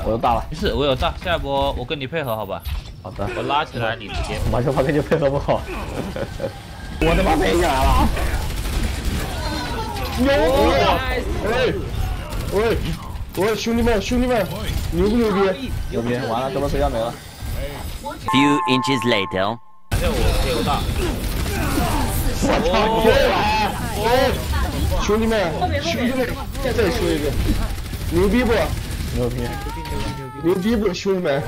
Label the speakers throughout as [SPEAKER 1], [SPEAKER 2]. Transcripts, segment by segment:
[SPEAKER 1] 我又大了。
[SPEAKER 2] 没事，我有大，下一波我跟你配合，好吧？
[SPEAKER 1] 好的。
[SPEAKER 2] 我拉起来，你直接。
[SPEAKER 1] 马修帕跟你配合不好。我他妈飞起来了！
[SPEAKER 3] 喂，兄弟们，牛不牛逼？
[SPEAKER 1] 牛逼！完了，这波水要没了。
[SPEAKER 4] Few inches later.
[SPEAKER 2] 反正我有大。
[SPEAKER 3] 兄弟们，再说一遍，牛逼不？
[SPEAKER 1] 牛逼！
[SPEAKER 3] 牛逼不，兄弟们！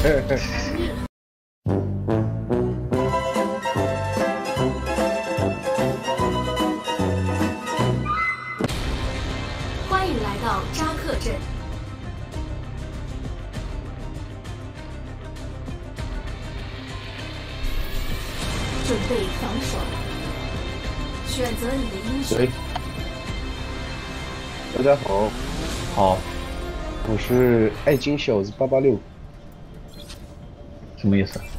[SPEAKER 5] 欢迎来到扎克镇。准备防守，选择你的英雄。
[SPEAKER 3] 大家好，
[SPEAKER 1] 好，
[SPEAKER 3] 我是爱金小子886。
[SPEAKER 1] 什么意思？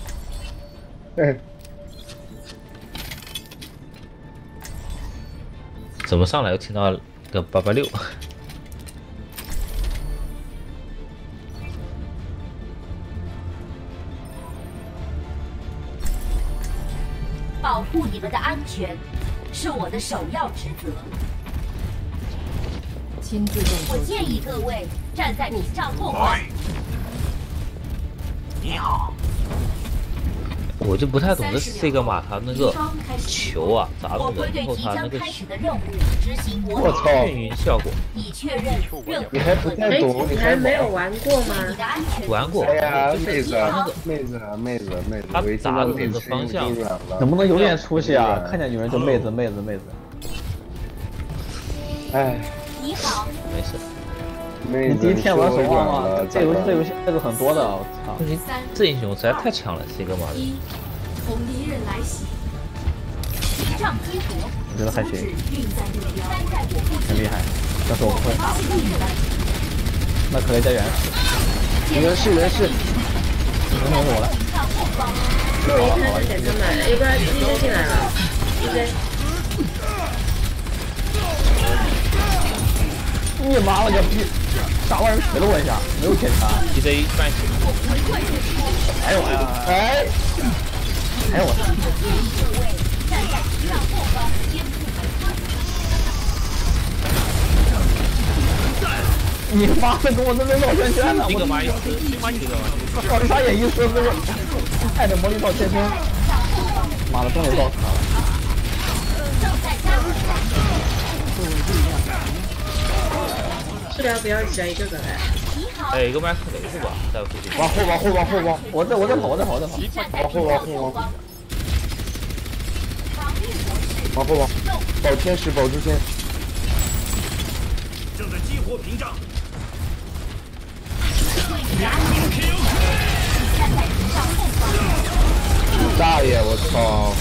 [SPEAKER 2] 怎么上来又听到个886？
[SPEAKER 5] 保护你们的安全是我的首要职责。亲自动手。我建议各位站在屏障后方。
[SPEAKER 4] 你好。
[SPEAKER 2] 我就不太懂这个马他那个球啊砸中人后他那个
[SPEAKER 3] 我操
[SPEAKER 2] 眩晕效果。
[SPEAKER 5] 已确认任务。
[SPEAKER 3] 你还不太懂？
[SPEAKER 6] 你还没有玩过吗？
[SPEAKER 2] 玩过。
[SPEAKER 3] 哎呀，妹子，
[SPEAKER 2] 他砸的那个方向，
[SPEAKER 1] 能不能有点出息啊？看见女人就妹子。
[SPEAKER 3] 哎，
[SPEAKER 5] 你好。
[SPEAKER 2] 没事。
[SPEAKER 1] 你第一天玩守望吗？这游戏这个很多的，我操！
[SPEAKER 2] 这英雄实在太强了，这个妈的！
[SPEAKER 5] 从敌人来袭，屏障激活，
[SPEAKER 1] 我觉得还行，很厉害，但是我不会。那可雷家园，
[SPEAKER 3] 人是，
[SPEAKER 1] 能我了。
[SPEAKER 6] 我一开始点他买，要不然直接进来了，直接。
[SPEAKER 1] 你妈了个逼！啥玩意儿锤了我一下，没有检查。
[SPEAKER 2] TJ 半血。
[SPEAKER 1] 哎呦我呀！哎呦我！你妈的跟我这边绕圈圈呢！
[SPEAKER 2] 一个蚂蚁死，另一个蚂蚁。
[SPEAKER 1] 我啥也意思？这个爱的魔力绕圈圈。妈的，终于绕死他了。
[SPEAKER 6] 治疗不要只要一个来。
[SPEAKER 2] 哎，一个麦克雷是吧？在附近。
[SPEAKER 3] 往后，
[SPEAKER 1] 我在跑。往
[SPEAKER 3] 后，保天使，保住天。
[SPEAKER 4] 正在激活屏障。
[SPEAKER 3] 大爷，我操！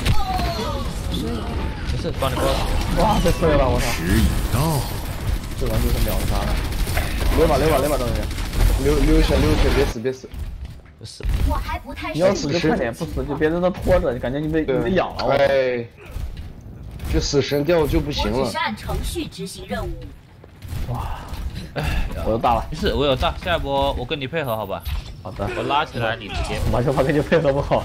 [SPEAKER 2] 没事，帮你过。
[SPEAKER 1] 哇，这碎了，我操！
[SPEAKER 4] 时已到。
[SPEAKER 1] 这玩就是秒杀了。溜吧，东西。
[SPEAKER 3] 溜下，别死。
[SPEAKER 2] 不死。
[SPEAKER 1] 你要死就快点，不死就别在那拖着，感觉你被养了。
[SPEAKER 3] 哎，这死神掉就不行了。
[SPEAKER 5] 我只是按程序执行任务。
[SPEAKER 1] 哇，我又大了。
[SPEAKER 2] 没事，我有大，下一波我跟你配合，好吧？
[SPEAKER 1] 好的。
[SPEAKER 2] 我拉起来，你直接。
[SPEAKER 1] 马修帕跟你配合不好。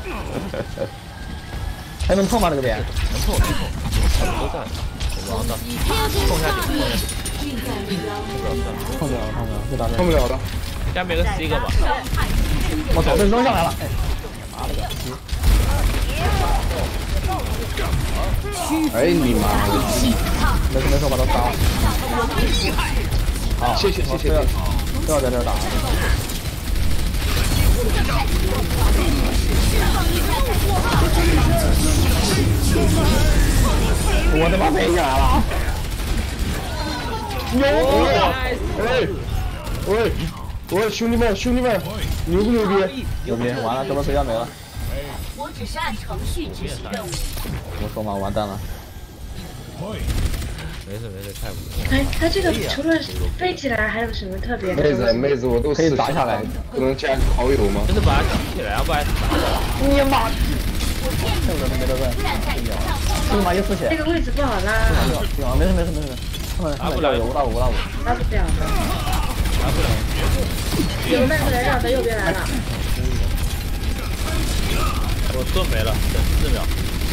[SPEAKER 1] 还能碰吗？这个点？
[SPEAKER 2] 能碰，都在。我王的，碰下去。
[SPEAKER 1] 碰不了的。
[SPEAKER 2] 下面有个 C 个吧。
[SPEAKER 1] 我操，被扔上来了！哎，妈了个逼！
[SPEAKER 3] 哎你妈！
[SPEAKER 1] 没事，把他杀了。好，
[SPEAKER 3] 谢谢。
[SPEAKER 1] 不要在这儿打。我他妈飞起来了！
[SPEAKER 3] 喂，兄弟们，牛不牛逼？
[SPEAKER 1] 牛逼！完了，这波水要没了。
[SPEAKER 5] 我只是按程序执行任务。
[SPEAKER 1] 我说嘛，完蛋了。
[SPEAKER 2] 没事，太不错。
[SPEAKER 6] 哎，他这个除了飞起来，还有什么特别的？
[SPEAKER 3] 妹子，我都
[SPEAKER 1] 可以砸下来，
[SPEAKER 3] 不能加好友吗？
[SPEAKER 2] 就是把它举起来，要不然
[SPEAKER 1] 你妈！这个都没得问，这个马一丝血。
[SPEAKER 6] 这个位置不好拉。
[SPEAKER 1] 没事，他们叫有5打5。
[SPEAKER 6] 拉不掉。
[SPEAKER 2] 拿不了。
[SPEAKER 6] 有个麦克来绕到右边来了。
[SPEAKER 2] 我盾没了，等4秒。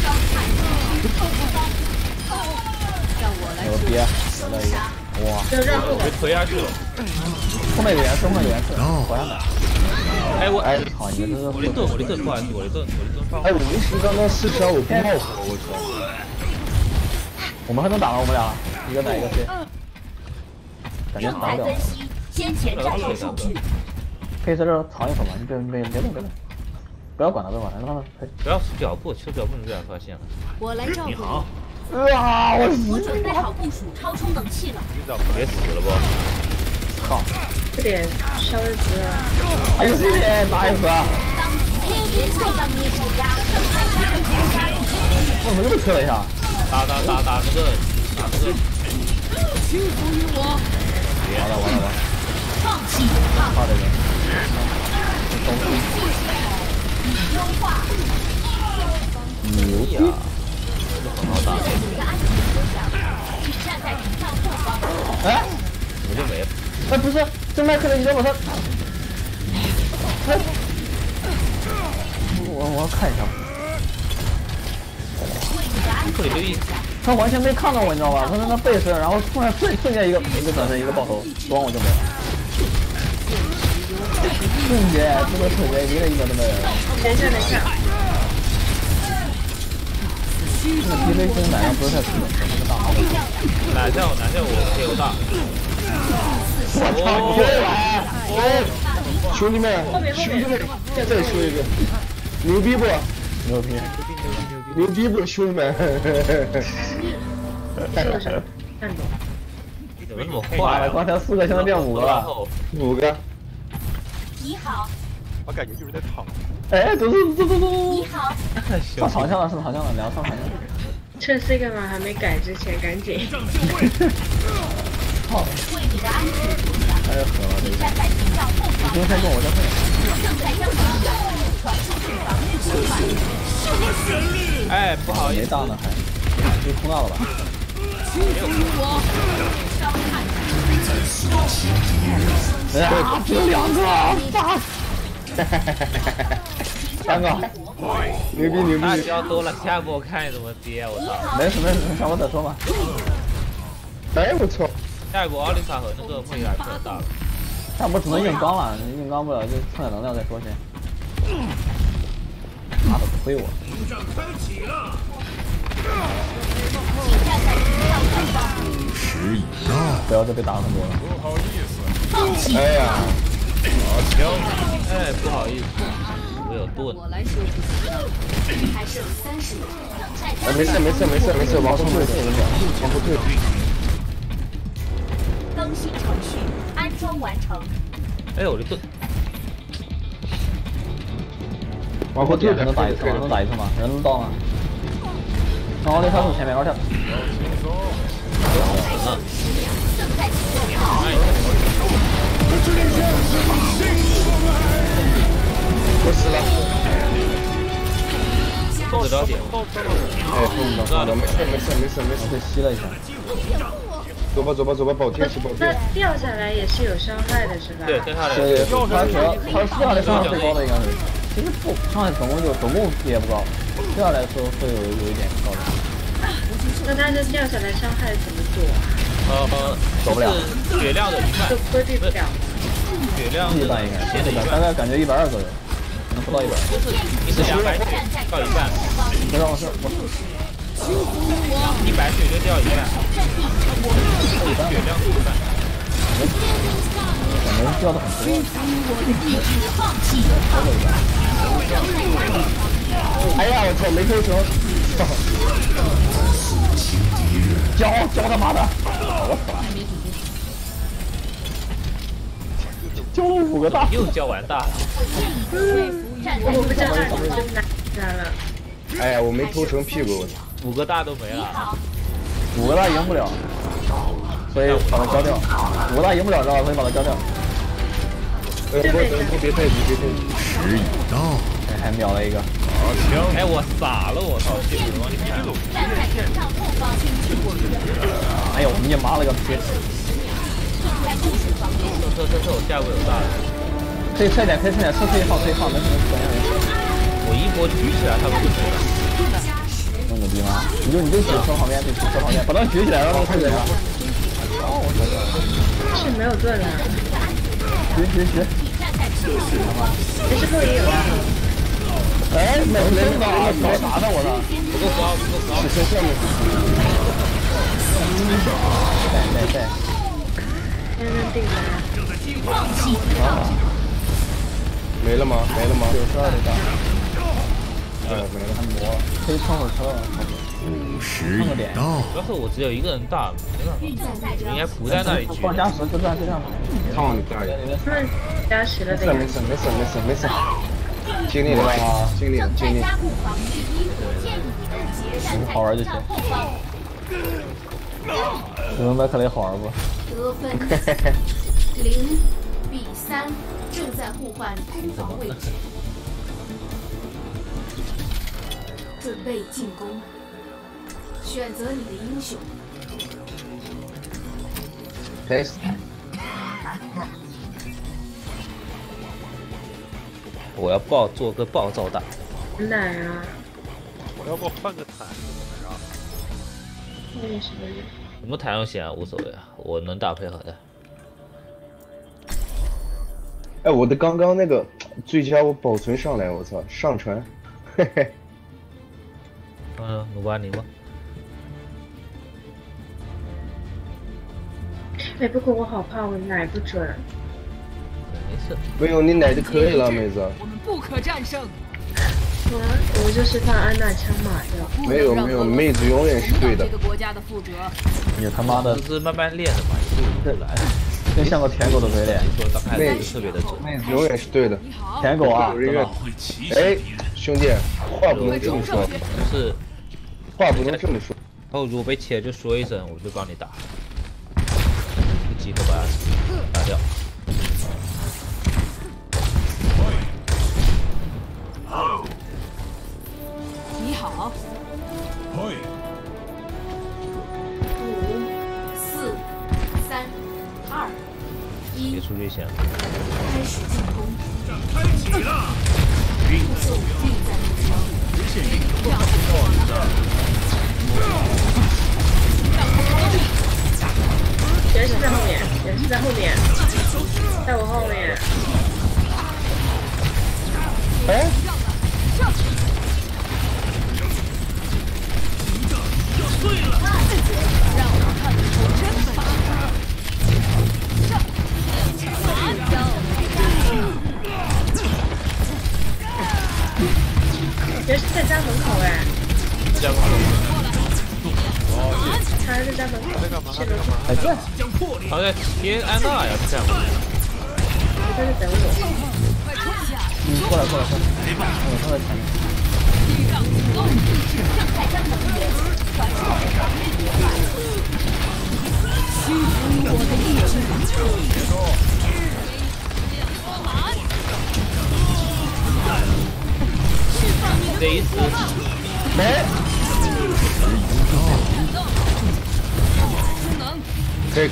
[SPEAKER 1] 牛逼，得了一个，哇！
[SPEAKER 6] 就绕后
[SPEAKER 2] 被推下去了。
[SPEAKER 1] 后面有颜色，后面有颜色，果然的。
[SPEAKER 2] 哎我
[SPEAKER 1] 哎，操！你这是
[SPEAKER 2] 我的盾，不好意思，我的盾放。
[SPEAKER 3] 哎，我为什么刚刚4条我不冒火？我操！
[SPEAKER 1] 我们还能打吗？我们俩一个打一个 C，感觉打不了。
[SPEAKER 5] 先前战斗数据。
[SPEAKER 1] 可以在这儿藏一会儿吗？你别动，不要管他，让他配。
[SPEAKER 2] 不要吃脚步，吃脚步你被人发现了。
[SPEAKER 5] 我来照顾你。
[SPEAKER 1] 哇！
[SPEAKER 5] 我准备好部署超充能器了。
[SPEAKER 2] 别死了不？
[SPEAKER 1] 靠！
[SPEAKER 6] 这点稍微不要。
[SPEAKER 1] 还有这点哪一次啊？我们又被推了一下。
[SPEAKER 2] 打那个。
[SPEAKER 5] 屈服于我。
[SPEAKER 1] 完了！
[SPEAKER 5] 放弃
[SPEAKER 1] 怕这个。牛逼！
[SPEAKER 2] 很好打。
[SPEAKER 1] 哎，
[SPEAKER 2] 我就没了。
[SPEAKER 1] 哎，不是，这麦克的，你让我他，我要看一下。
[SPEAKER 2] 克里就一
[SPEAKER 1] 他完全没看到我，你知道吧？他在那背身，然后突然瞬间一个转身，一个爆头，咣我就没了。瞬间，这个瞬间一个都没有。
[SPEAKER 6] 等一下。
[SPEAKER 1] 那 PV 声奶量不是太足，那个大号。
[SPEAKER 2] 哪叫我 KO 大？
[SPEAKER 3] 兄弟们，再说一个，牛逼不？
[SPEAKER 1] 牛逼！
[SPEAKER 3] 牛逼不，兄弟们！
[SPEAKER 6] 看懂。
[SPEAKER 2] 怎么那么
[SPEAKER 1] 哇
[SPEAKER 2] 快？
[SPEAKER 1] 刚才4个，现在变5个了。
[SPEAKER 3] 5个。
[SPEAKER 5] 你好。
[SPEAKER 7] 我感觉就是在躺。
[SPEAKER 1] 哎，走！
[SPEAKER 5] 你好。
[SPEAKER 1] 上长枪了，上长枪了，2个上长枪。
[SPEAKER 6] 趁 Sigma 还没改之前，赶紧。
[SPEAKER 1] 操！
[SPEAKER 5] 为你的安全着想。
[SPEAKER 1] 太狠了，这个。
[SPEAKER 5] 站在屏障后方。
[SPEAKER 1] 你不用太重，我先配。
[SPEAKER 5] 正在将防御传输至防御循环。
[SPEAKER 2] 哎，不好意思。
[SPEAKER 1] 没大呢还，就空大了吧？
[SPEAKER 5] 屈服于我。
[SPEAKER 1] 哎，只有2个，操！3个，
[SPEAKER 3] 牛逼！
[SPEAKER 2] 大招多了，下一波我看你怎么接，我操！
[SPEAKER 1] 没事，让我再说嘛。
[SPEAKER 3] 哎，我操！
[SPEAKER 2] 下一波奥利卡和那个莫里亚可大了。
[SPEAKER 1] 下波只能硬刚了，硬刚不了就蹭点能量再说先。妈的，推我！不要再被打很多了。
[SPEAKER 7] 不好意思。
[SPEAKER 3] 哎呀，
[SPEAKER 2] 哎，不好意思，我有盾。
[SPEAKER 5] 我来修复。还剩30秒。
[SPEAKER 3] 哎，没事，往后退，往后退。
[SPEAKER 5] 更新程序，安装完成。
[SPEAKER 2] 哎，我的盾。
[SPEAKER 3] 往后退，
[SPEAKER 1] 能打一次吗？能打一次吗？人能到吗？然后那条路前面，2条。
[SPEAKER 3] 我死了。
[SPEAKER 2] 控制着点。
[SPEAKER 3] 哎，不知道，没事，
[SPEAKER 1] 被吸了一下。
[SPEAKER 3] 走吧，保天使。
[SPEAKER 6] 那掉下来也是有伤害的，是吧？
[SPEAKER 2] 对，掉下来。
[SPEAKER 1] 对，他掉下来伤害最高的应该是，其实不，伤害总共也不高，掉下来说会有一点高的。
[SPEAKER 6] 那他这掉下来伤害怎么躲啊？
[SPEAKER 1] 走不了，
[SPEAKER 2] 血量的一半，
[SPEAKER 6] 都规避不了。
[SPEAKER 2] 血量
[SPEAKER 1] 一半应该，大概感觉120左右，可能不到100。
[SPEAKER 2] 就是你是200血到一半，
[SPEAKER 1] 没让我是
[SPEAKER 2] 100血就掉一半，血量的一半。
[SPEAKER 1] 感觉掉的很多。
[SPEAKER 3] 哎呀，我操，没投成。
[SPEAKER 1] 教他妈的！我死了。教了5个大。
[SPEAKER 2] 又教完大。
[SPEAKER 6] 我不知道2个就拿了。
[SPEAKER 3] 哎呀，我没投成屁股，我操
[SPEAKER 2] ！5个大都没了。
[SPEAKER 1] 5个大赢不了，所以把它交掉。5个大赢不了，知道吧？所以把它交掉。
[SPEAKER 3] 别太急。
[SPEAKER 7] 时已到。
[SPEAKER 1] 还秒了一个。
[SPEAKER 2] 哎，我傻了，我操！
[SPEAKER 1] 哎呦，你妈了个逼！
[SPEAKER 2] 撤，我下一波有大的。
[SPEAKER 1] 可以撤一点，撤可以放，没什么关系。
[SPEAKER 2] 我一波举起来，他们就没了。
[SPEAKER 1] 那么牛逼吗？你就举车旁边，把它举起来，让它退人了。哦，我操！
[SPEAKER 6] 是没有盾了。
[SPEAKER 1] 举。
[SPEAKER 6] 没事，后也有。
[SPEAKER 1] 哎，没打到我了，
[SPEAKER 2] 不够高。
[SPEAKER 1] 是下面。对。
[SPEAKER 6] 先扔定了。
[SPEAKER 3] 没了吗？
[SPEAKER 1] 92的打。
[SPEAKER 3] 没了。
[SPEAKER 1] 按摩，可以冲火车了。
[SPEAKER 7] 午时已到，
[SPEAKER 2] 要是我只有一个人大，没办法，应该不在那里举。
[SPEAKER 1] 放加时，就这样。
[SPEAKER 3] 操你大爷！
[SPEAKER 6] 他们加时了的呀。
[SPEAKER 3] 没事。尽力了。
[SPEAKER 1] 好玩就行。你们麦克雷好玩不？
[SPEAKER 5] 得分0-3，正在互换攻防位置，准备进攻，选择你的英雄。
[SPEAKER 3] 开始。
[SPEAKER 2] 我要做个暴躁大。
[SPEAKER 6] 奶啊！
[SPEAKER 7] 我要不换个坦克怎么样？
[SPEAKER 6] 后面什么人？
[SPEAKER 2] 什么弹用险啊，无所谓啊，我能打配合的。
[SPEAKER 3] 哎，我的刚刚那个最佳我保存上来，我操，上传，嘿嘿。
[SPEAKER 2] 努巴尼吗？
[SPEAKER 6] 哎，不过我好怕我奶不准。
[SPEAKER 2] 没事。
[SPEAKER 3] 没有，你奶就可以了，妹子。
[SPEAKER 8] 我们不可战胜。
[SPEAKER 6] 我就是怕安娜枪马掉。
[SPEAKER 3] 没有，妹子永远是对的。
[SPEAKER 8] 这个国家的负责。
[SPEAKER 1] 你他妈的，
[SPEAKER 2] 这是慢慢练的嘛，一步一步来。
[SPEAKER 1] 真像个舔狗的嘴脸。
[SPEAKER 2] 说刚开始特别的准。
[SPEAKER 3] 妹子永远是对的。
[SPEAKER 1] 舔狗啊！
[SPEAKER 3] 哎，兄弟，话不能这么说。
[SPEAKER 2] 就是
[SPEAKER 3] 话不能这么说。
[SPEAKER 2] 然后如果被切就说一声，我就帮你打。即刻把它打掉。
[SPEAKER 8] 你好。
[SPEAKER 5] 5、4、3、2、1，
[SPEAKER 2] 别出局线。
[SPEAKER 5] 开始进攻。
[SPEAKER 4] 开启了。
[SPEAKER 5] 运送运在路上。
[SPEAKER 6] 人是在后面，在我后面。
[SPEAKER 3] 哎。
[SPEAKER 8] 让我们看出真本
[SPEAKER 6] 人是在家门口哎。
[SPEAKER 2] 家门口。
[SPEAKER 6] 他还在家门口。
[SPEAKER 1] 还在。
[SPEAKER 2] 他在贴安娜呀，这样。
[SPEAKER 6] 他在等我。
[SPEAKER 1] 过来。我放在前面。
[SPEAKER 2] 这一次
[SPEAKER 3] 没。可以。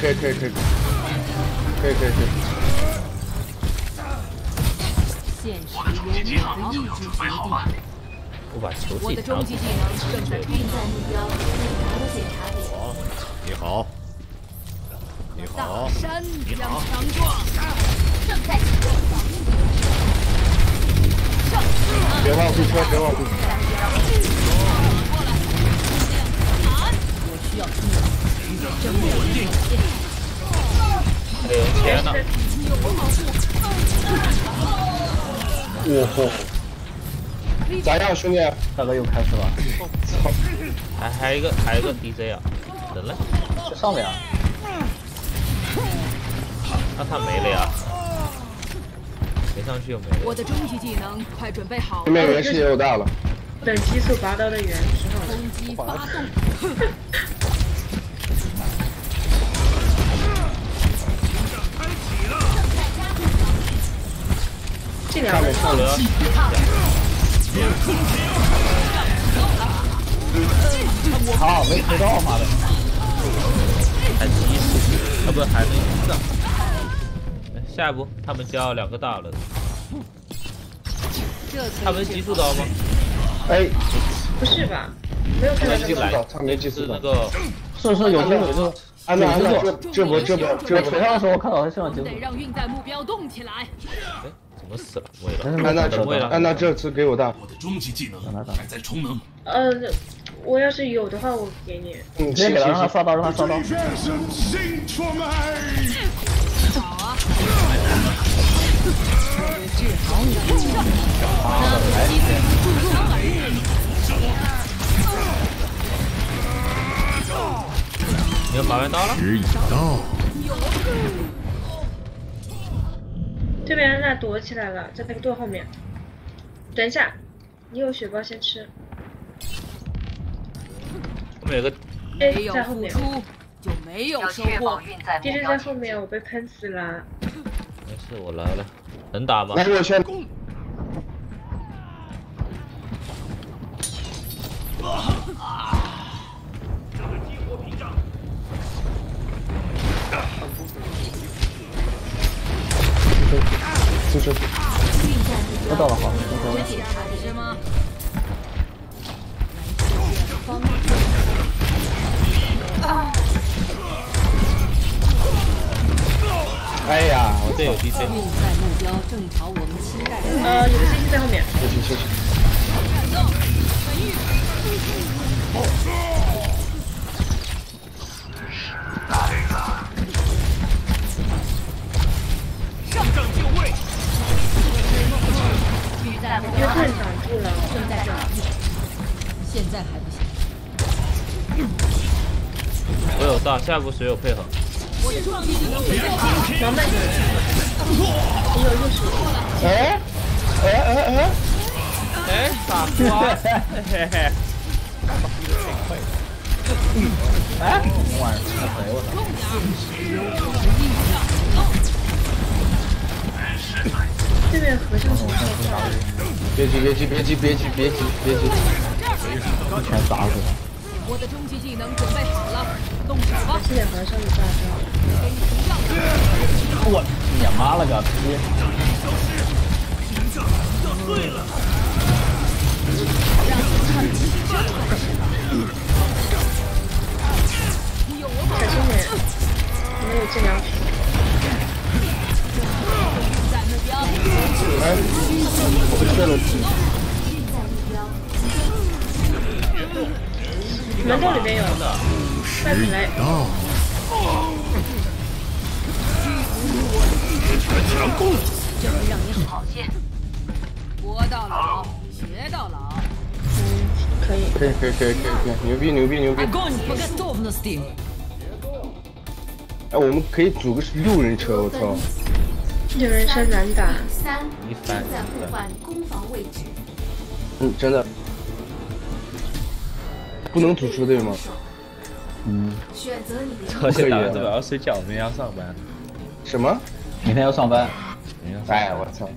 [SPEAKER 8] 现实由你的意志决定。
[SPEAKER 2] 我把球
[SPEAKER 8] 我的终极技能正在
[SPEAKER 5] 运载目标，拿了检查点。
[SPEAKER 7] 你好。
[SPEAKER 8] 大山一样强壮。
[SPEAKER 5] 正在启动防御。
[SPEAKER 3] 别忘记车，别忘记。
[SPEAKER 8] 我需要听你正面稳定。
[SPEAKER 2] 还有天呢。
[SPEAKER 3] 哇吼！咋样，兄弟？
[SPEAKER 1] 大哥又开始了。
[SPEAKER 3] 操！
[SPEAKER 2] 还有一个 DJ 啊，人呢？
[SPEAKER 1] 在上面啊。
[SPEAKER 2] 那他没了呀。没上去又没了。
[SPEAKER 8] 我的终极技能快准备好了。
[SPEAKER 3] 对面人气也有大了。
[SPEAKER 6] 等激素拔刀的原时候。
[SPEAKER 8] 攻击发动。
[SPEAKER 6] 这两个
[SPEAKER 3] 上了。
[SPEAKER 1] 好，没推到，妈的。
[SPEAKER 2] 还激素，啊不还能上。 下一步他们交2个大人，
[SPEAKER 8] 这
[SPEAKER 2] 他们急速刀吗？
[SPEAKER 3] 哎，
[SPEAKER 6] 不是吧？没有看到这个。
[SPEAKER 3] 技术他没技术
[SPEAKER 2] 是那个
[SPEAKER 1] 是有机会，就是
[SPEAKER 3] 安娜，这波
[SPEAKER 1] 我锤上的时候我看到他身上结束。
[SPEAKER 8] 得让运弹目标动起来。
[SPEAKER 2] 哎，怎么死了？为了
[SPEAKER 3] 安娜这次给我大，
[SPEAKER 4] 我的终极技能还在充能。
[SPEAKER 6] 我要是有的话，我给你。
[SPEAKER 3] 嗯，
[SPEAKER 1] 直接给他让他刷刀，让他刷刀。
[SPEAKER 8] 好啊，治好你的痛。助伤而已。
[SPEAKER 2] 你要拔完刀了？
[SPEAKER 7] 时已到。
[SPEAKER 6] 对面安娜躲起来了，在那个盾后面。等一下，你有血包先吃。
[SPEAKER 2] 后面有个
[SPEAKER 6] 哎，
[SPEAKER 8] 没有
[SPEAKER 6] 在后面。
[SPEAKER 8] 付出就没有收获。
[SPEAKER 6] 敌人在后面，我被喷死了。
[SPEAKER 2] 没事，我来了，能打吗？
[SPEAKER 3] 来我先。就是
[SPEAKER 1] 我到了，好，
[SPEAKER 8] 是吗？
[SPEAKER 3] 哎呀，我
[SPEAKER 2] 这有 DC。
[SPEAKER 8] 运载目标正朝我们期待的。
[SPEAKER 6] 有个信息在后面。
[SPEAKER 3] 休息。
[SPEAKER 4] 上阵就位。
[SPEAKER 6] 约翰挡住了，
[SPEAKER 8] 正在这儿。现在还不行。
[SPEAKER 2] 我有大，下一步谁有配合？
[SPEAKER 6] 忙慢点。你有入手。
[SPEAKER 2] 哎，傻瓜！嘿嘿。
[SPEAKER 1] 哎，晚上谁我操！
[SPEAKER 6] 对面和尚从后方。
[SPEAKER 3] 别急，
[SPEAKER 1] 全砸死他！
[SPEAKER 8] 我的终极技能准备好了，动手吧！
[SPEAKER 6] 这点和尚的大招。
[SPEAKER 1] 我你妈了个逼！
[SPEAKER 4] 屏障要碎了。
[SPEAKER 6] 小心点，没有治疗品。
[SPEAKER 8] 在目标。
[SPEAKER 3] 我被射了。
[SPEAKER 6] 门洞里面有，快起来！
[SPEAKER 4] 强攻，
[SPEAKER 8] 这会让你好些。活到老，学到老。
[SPEAKER 6] 可以，
[SPEAKER 3] 牛逼！哎，我们可以组个6人车，我操
[SPEAKER 6] 6人车难打。
[SPEAKER 5] 3正在互换攻防位置。
[SPEAKER 3] 嗯，真的。不能组车队吗？
[SPEAKER 5] 选择你的
[SPEAKER 2] 这些打这个要睡觉，明天要上班。
[SPEAKER 3] 什么？
[SPEAKER 1] 明天要上班。
[SPEAKER 3] 哎，我操！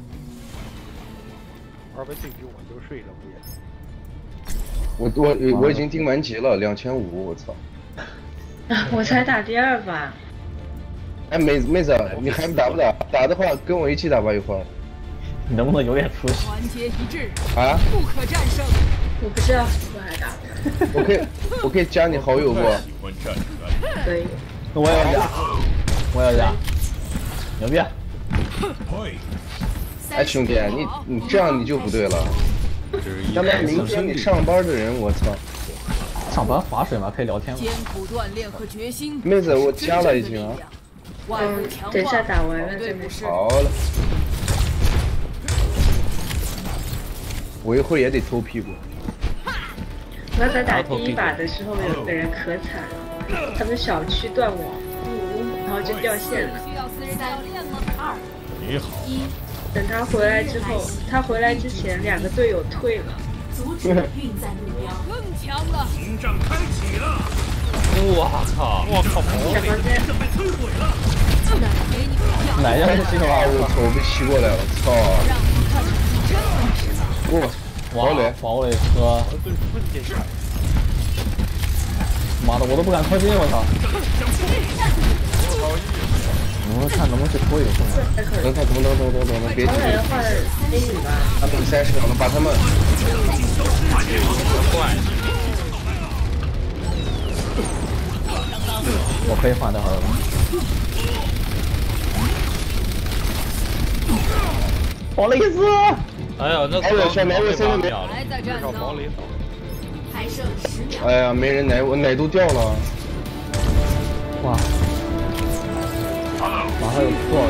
[SPEAKER 7] 200对比我就睡了，
[SPEAKER 3] 我已经订完级了，2500，我操！
[SPEAKER 6] 我才打第2把。
[SPEAKER 3] 哎，妹子，你还打不打？打的话跟我一起打吧，一会儿。
[SPEAKER 1] 你能不能有点出息？
[SPEAKER 8] 团结一致，
[SPEAKER 3] 啊？
[SPEAKER 8] 不可战胜。
[SPEAKER 6] 我不知道我还打。
[SPEAKER 3] 我可以加你好友不？
[SPEAKER 6] 可以。
[SPEAKER 1] 我要加，牛逼！
[SPEAKER 3] 哎，兄弟，你这样你就不对了。他妈明天你上班的人，我操！
[SPEAKER 1] 上班划水吗？可以聊天吗？
[SPEAKER 8] 艰苦锻炼和决心。
[SPEAKER 3] 妹子，我加了已经啊。
[SPEAKER 6] 等一下打完了再没事。
[SPEAKER 3] 好了。我一会儿也得偷屁股。
[SPEAKER 6] 刚才打第1把的时候，有个人可惨了，他们小区断网，然后就掉线了。
[SPEAKER 8] 需要私人教练吗？2、
[SPEAKER 7] 你好。
[SPEAKER 6] 等他回来之后，他回来之前2个队友退了。
[SPEAKER 5] 阻止运载目标。
[SPEAKER 8] 更强了。
[SPEAKER 4] 屏障开启了。
[SPEAKER 2] 我靠！
[SPEAKER 6] 小房间
[SPEAKER 4] 被摧毁了。
[SPEAKER 8] 给你票。
[SPEAKER 1] 哪样是这个玩意
[SPEAKER 3] 我操！我被吸过来了，操！
[SPEAKER 8] 让你看看真本事吧。
[SPEAKER 1] 王磊车，妈的，我都不敢靠近，我操！ 我看能不能去拖一个送来。
[SPEAKER 6] 还可以。
[SPEAKER 3] 等，别急
[SPEAKER 6] 好，歹要换美女吧。
[SPEAKER 3] 他们30秒了，把他们。
[SPEAKER 2] 怪。
[SPEAKER 1] 我可以换的好了。不好意思。
[SPEAKER 2] 哎呦，那
[SPEAKER 3] 还有小毛卫生的
[SPEAKER 2] 秒了，
[SPEAKER 8] 还在战斗。
[SPEAKER 5] 还剩10秒。
[SPEAKER 3] 哎呀，没人奶，我奶都掉了。
[SPEAKER 1] 哇！马上有错。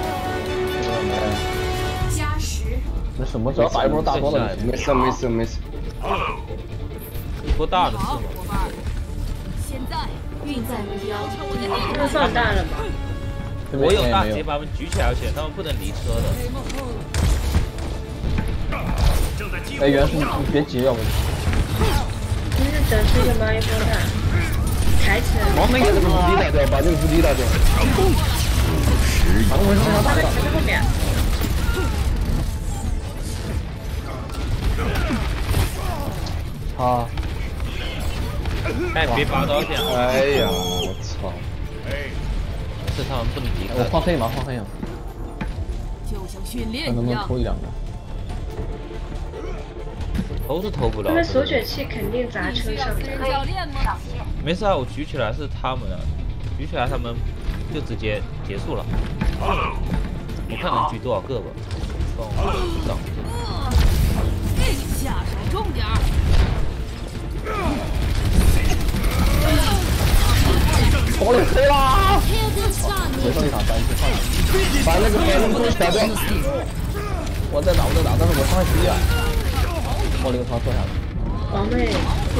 [SPEAKER 5] 加10。
[SPEAKER 1] 那什么？只要打一波大包的。
[SPEAKER 3] 没事。
[SPEAKER 2] 一波大的是吗？
[SPEAKER 8] 伙伴，现在
[SPEAKER 5] 运载目标。
[SPEAKER 6] 他们放大了吗？
[SPEAKER 2] 我有大直接把他们举起来，而且他们不能离车的。
[SPEAKER 1] 哎，元素你别急，要不。
[SPEAKER 6] 就是整出一个猫一波大，抬起来。
[SPEAKER 3] 把那个伏地打掉，把那个伏地打掉。
[SPEAKER 1] 把我身上打掉。
[SPEAKER 6] 在后面。
[SPEAKER 1] 好。
[SPEAKER 2] 哎，别拔刀剑！
[SPEAKER 3] 哎呀，我操！
[SPEAKER 2] 是他们不能离开。
[SPEAKER 1] 我放黑马，放黑马。
[SPEAKER 8] 就像训练
[SPEAKER 1] 看能不能
[SPEAKER 8] 一样。
[SPEAKER 1] 偷一两个。
[SPEAKER 2] 偷是偷不了。
[SPEAKER 6] 他们锁血器肯定砸车上的。
[SPEAKER 8] 教练吗？
[SPEAKER 2] 没事啊，我举起来是他们的，举起来他们就直接结束了。我看能举多少个吧。帮我挡。
[SPEAKER 8] 下手重点儿。
[SPEAKER 1] 堡垒黑啦！回上一场单去上来，把那个东西打掉。我在打，但是我伤害10点。堡垒他坐下了。
[SPEAKER 6] 王妹。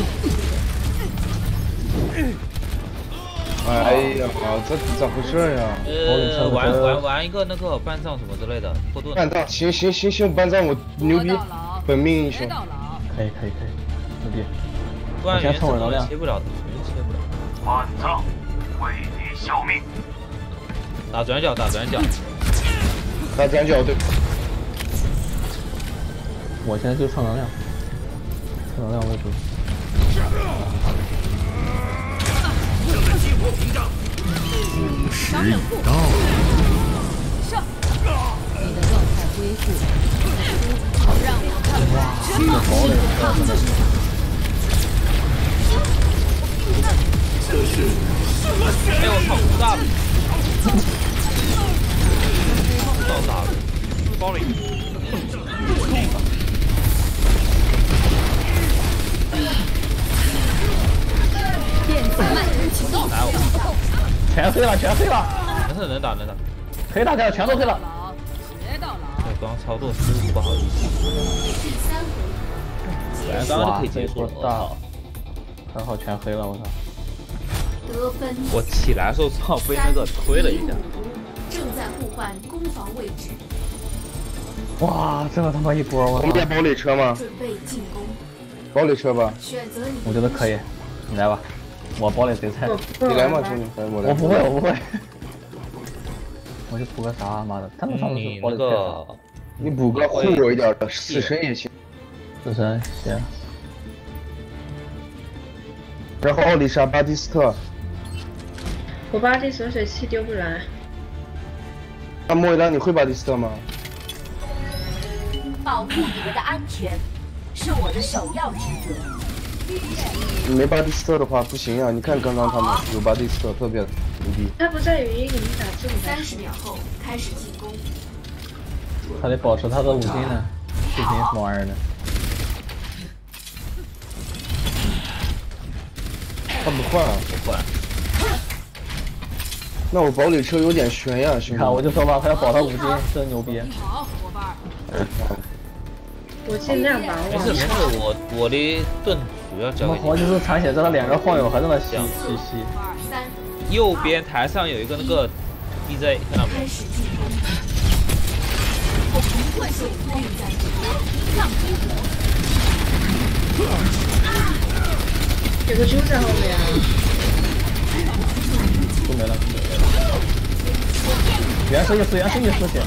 [SPEAKER 3] 哎呀，这咋回事呀？
[SPEAKER 2] 玩一个那个半藏什么之类的，破盾。
[SPEAKER 3] 半藏，行，半藏我牛逼，本命英雄。
[SPEAKER 1] 可以，牛逼。
[SPEAKER 2] 不然原始切不了的，切不了。
[SPEAKER 4] 半藏，为你效命。
[SPEAKER 2] 打转角，
[SPEAKER 3] 打转角，对。
[SPEAKER 1] 我现在就创能量，为主。
[SPEAKER 4] 正在激活屏障。
[SPEAKER 7] 时已到。
[SPEAKER 8] 上。你的状态恢复。让我看看什么是抗击。
[SPEAKER 2] 哎我操，大了！到大了，包里。
[SPEAKER 8] 电子脉冲启动。
[SPEAKER 2] 来我。
[SPEAKER 1] 全黑了。
[SPEAKER 2] 能打。
[SPEAKER 1] 可以打掉，全都黑了。
[SPEAKER 8] 学到了。
[SPEAKER 2] 对，刚操作失误，不好意思。刚刚就可以结束了。
[SPEAKER 1] 还好全黑了，我操！
[SPEAKER 5] 得分。
[SPEAKER 2] 我起来的时候正好被那个推了一下。
[SPEAKER 5] 正在互换攻防位置。
[SPEAKER 1] 哇，这个他妈一波，我
[SPEAKER 3] 们家堡垒车吗？
[SPEAKER 5] 准备进攻。
[SPEAKER 3] 堡垒车吧。
[SPEAKER 5] 选择你。
[SPEAKER 1] 我觉得可以，你来吧。我堡垒贼菜。
[SPEAKER 3] 你来嘛，兄弟，我来。
[SPEAKER 1] 我不会。我就补个啥，妈的！他们上次堡垒太少。
[SPEAKER 3] 你补个护我一点的死神也行。
[SPEAKER 1] 死神行。
[SPEAKER 3] 然后奥丽莎、巴蒂斯特。
[SPEAKER 6] 我巴蒂锁水器丢不来。
[SPEAKER 3] 那莫伊拉，你会巴蒂斯特吗？
[SPEAKER 5] 保护你们的安全是我的首要职责。
[SPEAKER 3] 你没巴蒂斯特的话不行啊！你看刚刚他们有巴蒂斯特，特别牛逼。
[SPEAKER 6] 他不在语音里面打字吗
[SPEAKER 5] ？30秒后开始进攻。
[SPEAKER 1] 他得保持他的5金呢，视频什么玩意儿呢？
[SPEAKER 3] 他不换啊？
[SPEAKER 2] 不换。
[SPEAKER 3] 那我堡垒车有点悬呀，兄弟。
[SPEAKER 1] 看我就说吧，还要保他5金，真牛逼。
[SPEAKER 8] 好，伙伴。
[SPEAKER 6] 我尽量把握。
[SPEAKER 2] 没事，我的盾主要交给你。
[SPEAKER 1] 我就是残血在他脸上晃悠，还在那吸。
[SPEAKER 2] 右边台上有一个那个 DJ， 看到没有？
[SPEAKER 6] 有个猪在后面。
[SPEAKER 1] 都没了。原生一死血。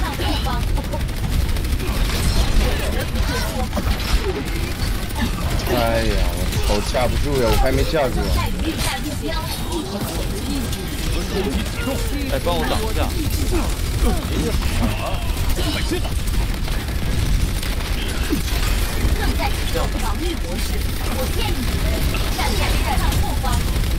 [SPEAKER 3] 哎呀，我操，架不住呀，我还没架住啊！
[SPEAKER 2] 哎，帮我挡一下。
[SPEAKER 5] 正在启动防御模式，我建议你们站在战后方。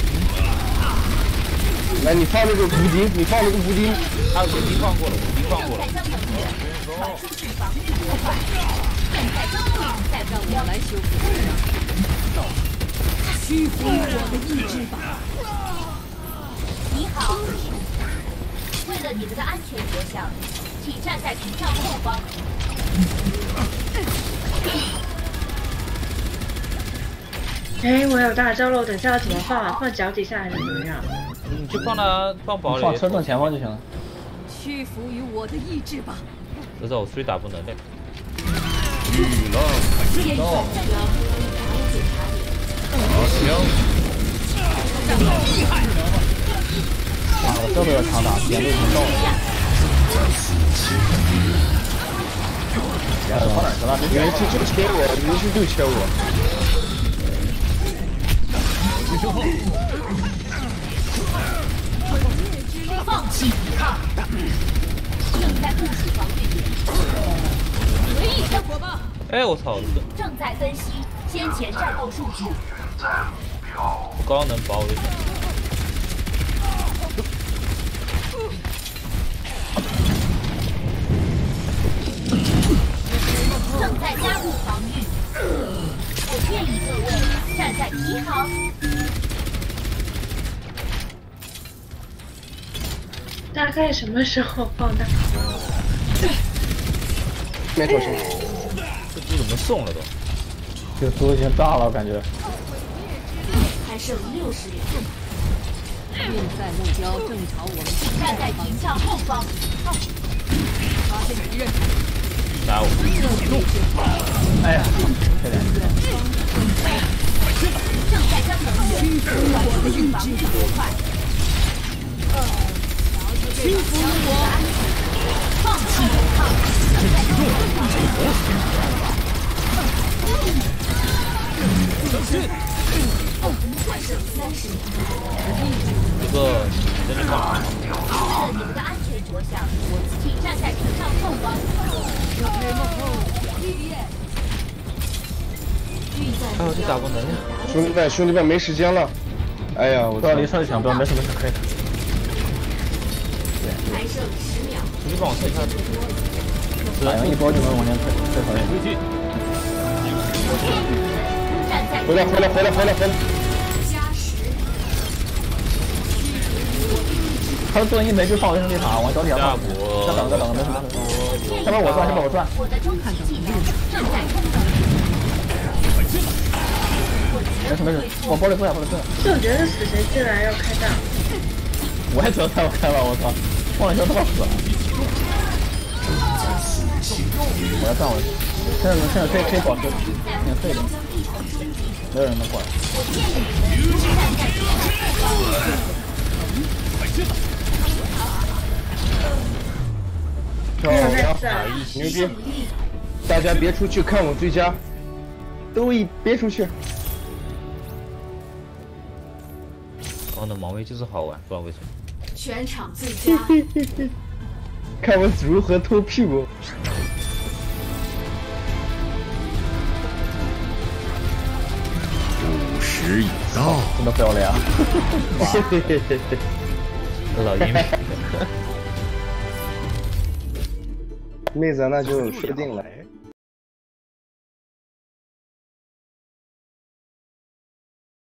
[SPEAKER 3] 来，你放那个补丁，你放那个补丁。
[SPEAKER 2] 他补丁放过了，补丁放过了。
[SPEAKER 5] 将能源传出去防御模块，正在登陆在目标。
[SPEAKER 8] 来修复这样。屈服于我的意志吧。
[SPEAKER 5] 你好，为了你们的安全着想，请站在屏障后方。
[SPEAKER 6] 哎，我有大招了，我等下要怎么放啊？放脚底下还是怎么样？
[SPEAKER 2] 你就放堡里。
[SPEAKER 1] 放车正前方就行了。
[SPEAKER 8] 屈服于我的意志吧。
[SPEAKER 2] 这招我虽打不能的。
[SPEAKER 7] 雨浪到，我香。
[SPEAKER 1] 啊，我这都要强打，点都已经到了。跑哪去了？
[SPEAKER 3] 原是就切我，原是就切我。
[SPEAKER 5] 放弃抵抗，正在部署防御点。随意生活吧。
[SPEAKER 2] 哎，我操！
[SPEAKER 5] 正在分析先前战斗数据。
[SPEAKER 2] 我刚刚能保我一下。
[SPEAKER 5] 正在加入防御，我建议各位站在1行。
[SPEAKER 6] 大概什么时候放大？
[SPEAKER 3] 没头身。
[SPEAKER 2] 这猪怎么送了都？
[SPEAKER 1] 这个猪已经炸了，感觉。
[SPEAKER 5] 还剩60秒。
[SPEAKER 8] 运载目标正朝我们
[SPEAKER 5] 站在屏障后方。
[SPEAKER 8] 发现敌人。
[SPEAKER 2] 打我！
[SPEAKER 1] 哎呀，这点。
[SPEAKER 5] 正在将能源传出去防御模块。屈服于我，放弃抵抗，正在启动防御模式。还剩30秒。
[SPEAKER 2] 这个真的放。
[SPEAKER 5] 为了你们的安全着想，请站在屏障后方。
[SPEAKER 2] 哎呦，这打不能呀！
[SPEAKER 3] 兄弟们没时间了。哎呀，我
[SPEAKER 1] 不要离车就行，不要没事，可以的。
[SPEAKER 5] 还剩10秒。
[SPEAKER 2] 你帮我测一下。
[SPEAKER 1] 反应一波就能往前推，这可以。
[SPEAKER 5] 站在
[SPEAKER 3] 回来！
[SPEAKER 5] 加10。
[SPEAKER 1] 他的盾一没就放卫生地塔，往脚底下放。再等，没事。先帮我转。
[SPEAKER 5] 我的终极技能正在冲击。
[SPEAKER 1] 没事，我包里不了。
[SPEAKER 6] 就我觉得死神进来要开大。
[SPEAKER 1] 我也觉得太开了，我操！忘了一下他妈死了。我要站回去。现在可以保持免费的，没有人能过来。
[SPEAKER 3] 漂亮，牛逼！大家别出去，看我最佳。别出去。
[SPEAKER 2] 我的毛妹就是好玩，不知道为什么。
[SPEAKER 5] 全场最佳。
[SPEAKER 3] 看我如何偷屁股。
[SPEAKER 7] 50已到，
[SPEAKER 1] 真的漂亮。
[SPEAKER 2] 老鹰妹。
[SPEAKER 3] 妹子，那就说定了。